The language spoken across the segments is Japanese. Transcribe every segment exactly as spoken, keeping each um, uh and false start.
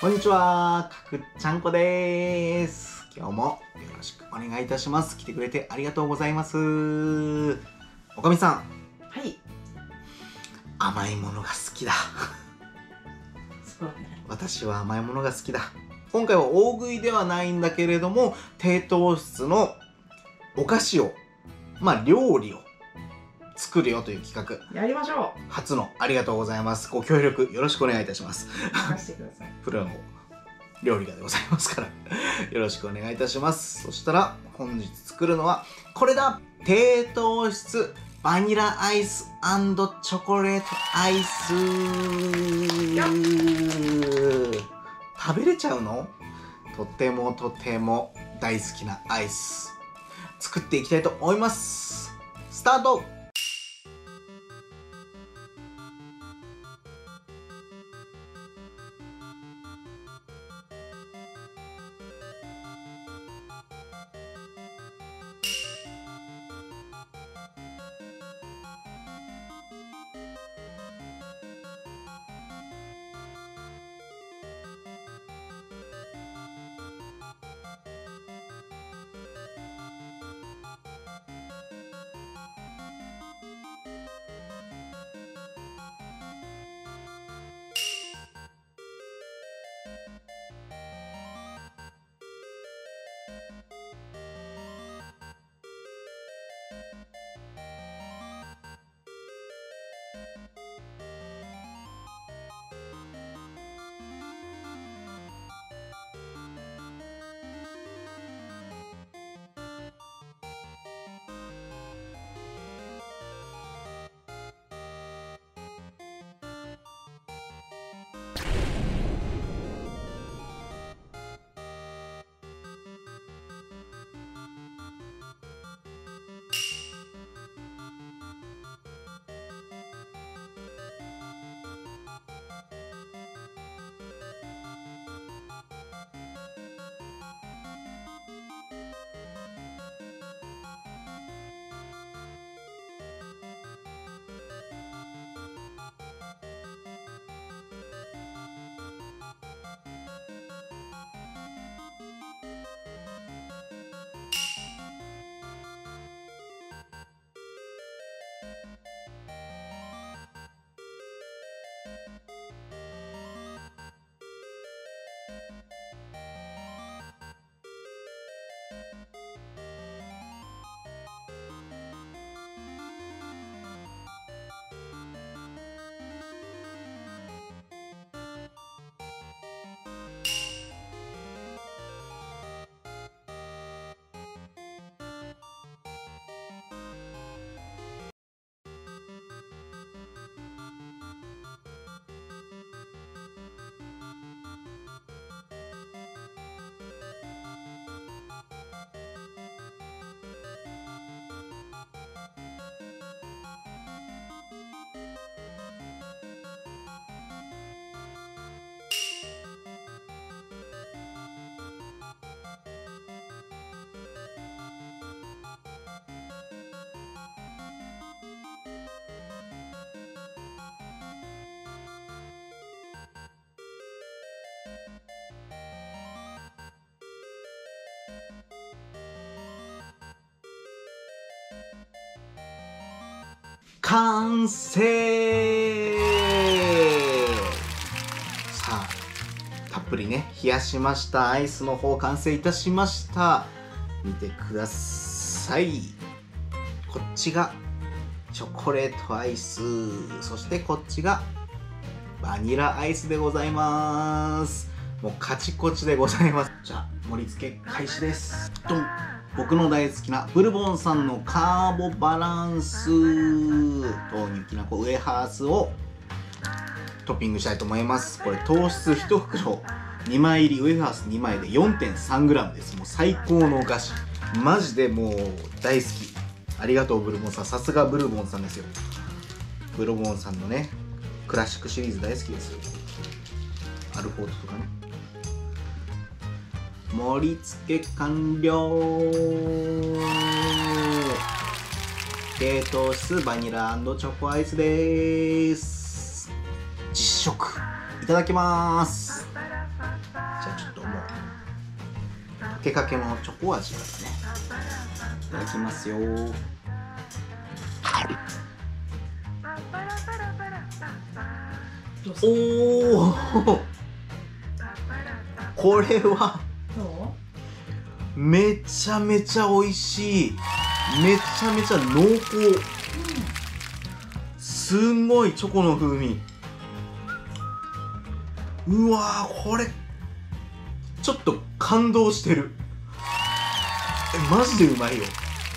こんにちは、かくっちゃんこです。今日もよろしくお願いいたします。来てくれてありがとうございます。おかみさん。 はい。 甘いものが好きだ。 そうね。 私は甘いものが好きだ。今回は大食いではないんだけれども、低糖質のお菓子を、まあ料理を作るよという企画。 やりましょう。 初のありがとうございます。ご協力よろしくお願いいたします。 任せてください。 プロの料理家でございますからよろしくお願いいたします。そしたら本日作るのはこれだ。低糖質バニラアイス&チョコレートアイス。食べれちゃうの？とてもとても大好きなアイス作っていきたいと思います。スタート。完成。さあたっぷりね冷やしましたアイスの方完成いたしました。見てください。こっちがチョコレートアイス、そしてこっちがバニラアイスでございます。もうカチコチでございます。じゃあ盛り付け開始です。ドン。僕の大好きなブルボンさんのカーボバランス豆乳きなこウエハースをトッピングしたいと思います。これ糖質いち袋にまい入りウエハースにまいで よんてんさんグラム です。もう最高のお菓子、マジでもう大好き。ありがとうブルボンさん。さすがブルボンさんですよ。ブルボンさんのねクラシックシリーズ大好きですよ。アルフォートとかね。盛り付け完了。低糖質バニラ&チョコアイスです。実食いただきます。 けかけのチョコ味からね、いただきますよ。おおこれはどめちゃめちゃ美味しい。めちゃめちゃ濃厚、すんごいチョコの風味。うわー、これちょっと感動してる。えマジでうまいよ。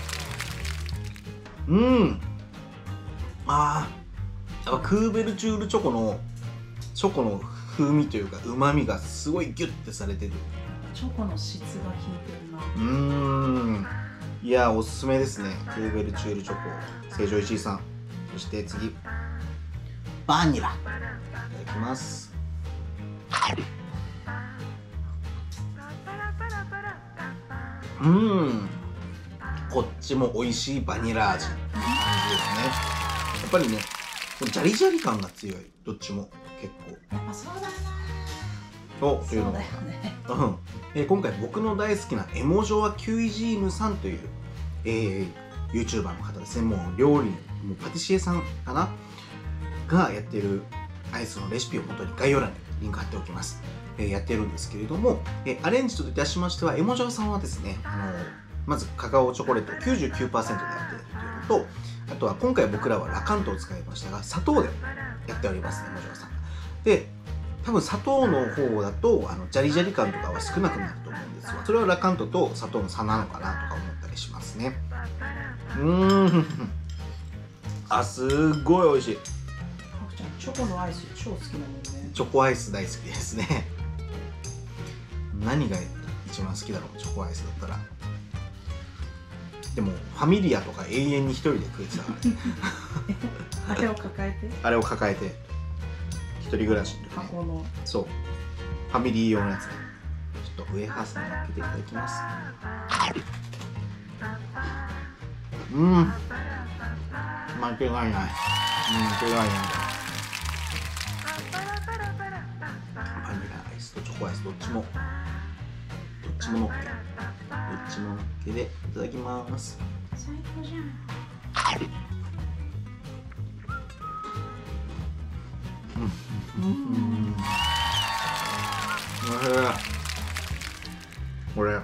うんあーやっぱクーベルチュールチョコのチョコの風味というかうまみがすごいギュッてされてる。 チョコの質が効いてるな。 うーんいやおすすめですね、クーベルチュールチョコ成城石井さん。そして次バニラいただきます。うーんこっちも美味しいバニラ味って感じですね。やっぱりねジャリジャリ感が強い、どっちも結構。 やっぱそうだな。 おというのそうだよね。 うんえー今回僕の大好きなエモジョア・キュイジーヌさんという、えー、YouTuber の方ですね。もう料理もうパティシエさんかながやっているアイスのレシピを元に概要欄にリンク貼っておきます。えーやってるんですけれども、えーアレンジといたしましてはエモジョアさんはですね、あのーまずカカオチョコレート きゅうじゅうきゅうパーセント でやっているというのと、あとは今回僕らはラカントを使いましたが砂糖でやっております、エモジョアさんで。多分砂糖の方だとあのジャリジャリ感とかは少なくなると思うんですが、それはラカントと砂糖の差なのかなとか思ったりしますね。うーんあすっごい美味しい。 ハクちゃんチョコのアイス超好きなもんね。 チョコアイス大好きですね。何が一番好きだろう、チョコアイスだったら。でもファミリアとか永遠に一人で食えてたからあれを抱えてあれを抱えて一人暮らしの時ね。 箱のそうファミリー用のやつね。ちょっとウエハースに乗っけていただきます。うん間違いない、間違いない。バニラアイスとチョコアイスどっちもどっちものっけどっちものっけでいただきます。 最高じゃん。 うんうんこれ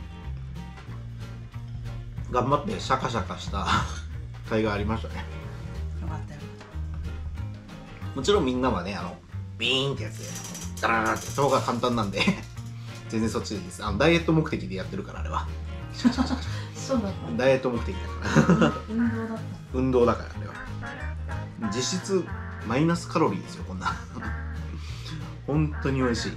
頑張ってシャカシャカした甲斐がありましたね。 よかったよ。 もちろんみんなはねあのビーンってやつでダラーンってやった方が簡単なんで全然そっちでいいです。あのダイエット目的でやってるからあれはそうだった。 ダイエット目的だから運動だった。 運動だからあれは実質マイナスカロリーですよこんな本当に美味しい。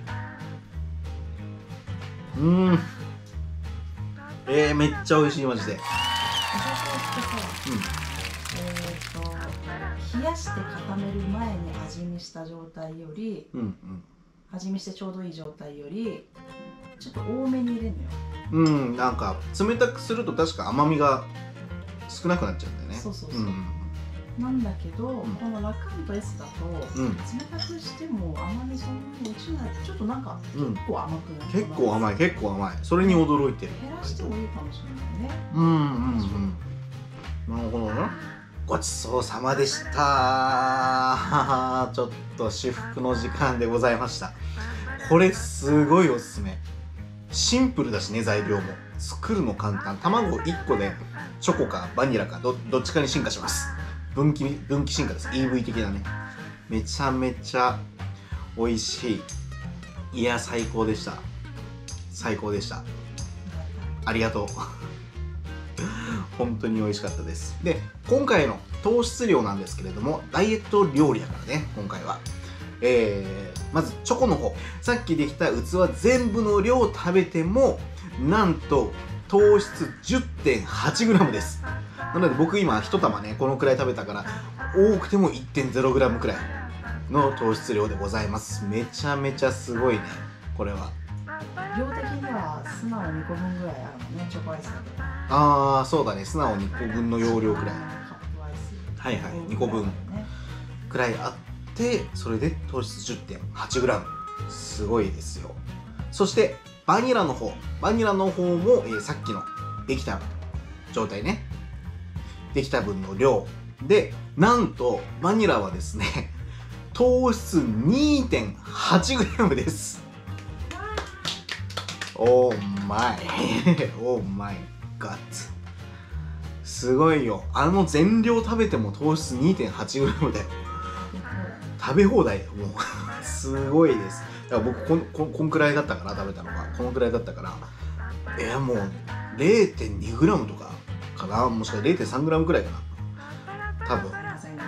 うーんえー、めっちゃ美味しいマジで。 お砂糖ってさ、えっと冷やして固める前に味見した状態より、 うんうん味見してちょうどいい状態よりちょっと多めに入れるのよ。 うんなんか冷たくすると確か甘みが少なくなっちゃうんだよね。 そうそうそう。 んなんだけど、 んこのラカント S だと、 うん冷たくしても甘みそんなに落ちない。ちょっとなんかうん結構甘くない？ 結構甘い結構甘い。それに驚いてる。 減らしてもいいかもしれないね。 うんうんうんなるほどね。ごちそうさまでした。ちょっと至福の時間でございました。これすごいおすすめ。シンプルだしね、材料も作るの簡単。卵いっこでチョコかバニラか ど, どっちかに進化します。分岐分岐進化です。 イーブイ 的なね。めちゃめちゃ美味しい。いや最高でした。最高でした。ありがとう本当に美味しかったです。で今回の糖質量なんですけれども、ダイエット料理だからね今回は、えー、まずチョコの方、さっきできた器全部の量を食べてもなんと糖質 じゅってんはちグラム です。なので僕今いち玉ねこのくらい食べたから多くても いってんゼログラム くらいの糖質量でございます。めちゃめちゃすごいねこれは。 量的には素直にこぶんぐらいあるもんね、チョコアイスだと。 ああそうだね、素直にこぶんの容量くらい、 カップアイスはいはいにこぶんくらいあって、それで糖質 じゅってんはちグラム、 すごいですよ。そしてバニラの方バニラの方も、えー、さっきのできた状態ね、できた分の量で、なんとバニラはですね糖質 にてんはちグラム です。オーマイオーマイガッツ、すごいよ。あの全量食べても糖質 にてんはちグラム だよ。食べ放題だよもうすごいです。だから僕こんこんこんくらいだったから食べたのがこのくらいだったから、えー、もう れいてんにグラム とかかな、もしくは れいてんさんグラム くらいかな多分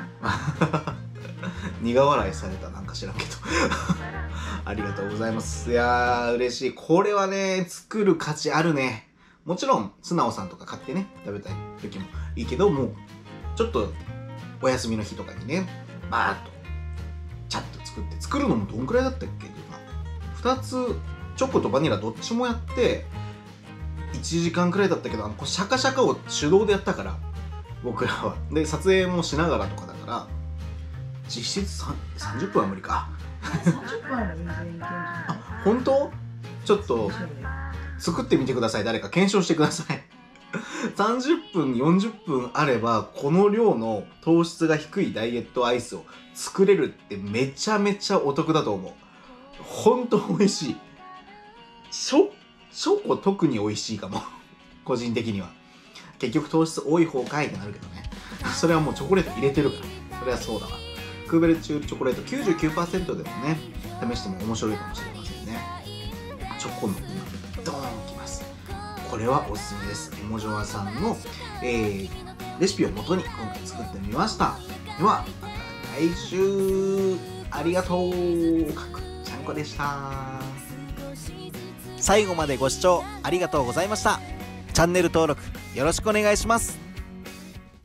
苦笑いされた、なんか知らんけどありがとうございます。いやー嬉しい。これはね作る価値あるね。もちろん素直さんとか買ってね食べたい時もいいけど、もうちょっとお休みの日とかにねバーッとチャッと作って、作るのもどんくらいだったっけ、今ふたつチョコとバニラどっちもやっていちじかんくらいだったけど、あのこうシャカシャカを手動でやったから僕らは。で撮影もしながらとかだから実質さんじゅっぷんは無理かさんじゅっぷんは全然いけんじゃない？ あ、本当？ちょっと作ってみてください。誰か検証してくださいさんじゅっぷんよんじゅっぷんあればこの量の糖質が低いダイエットアイスを作れるってめちゃめちゃお得だと思う。ほんと美味しい。チョチョコ特に美味しいかも個人的には。結局糖質多い方かいってなるけどねそれはもうチョコレート入れてるからそれはそうだわ。クーベルチュールチョコレート きゅうじゅうきゅうパーセント でもね試しても面白いかもしれませんね。チョコのドーンきます。これはおすすめです。エモジョアさんの、えー、レシピをもとに今回作ってみました。ではまた来週。ありがとう。かくちゃんこでした。 最後までご視聴ありがとうございました。チャンネル登録よろしくお願いします。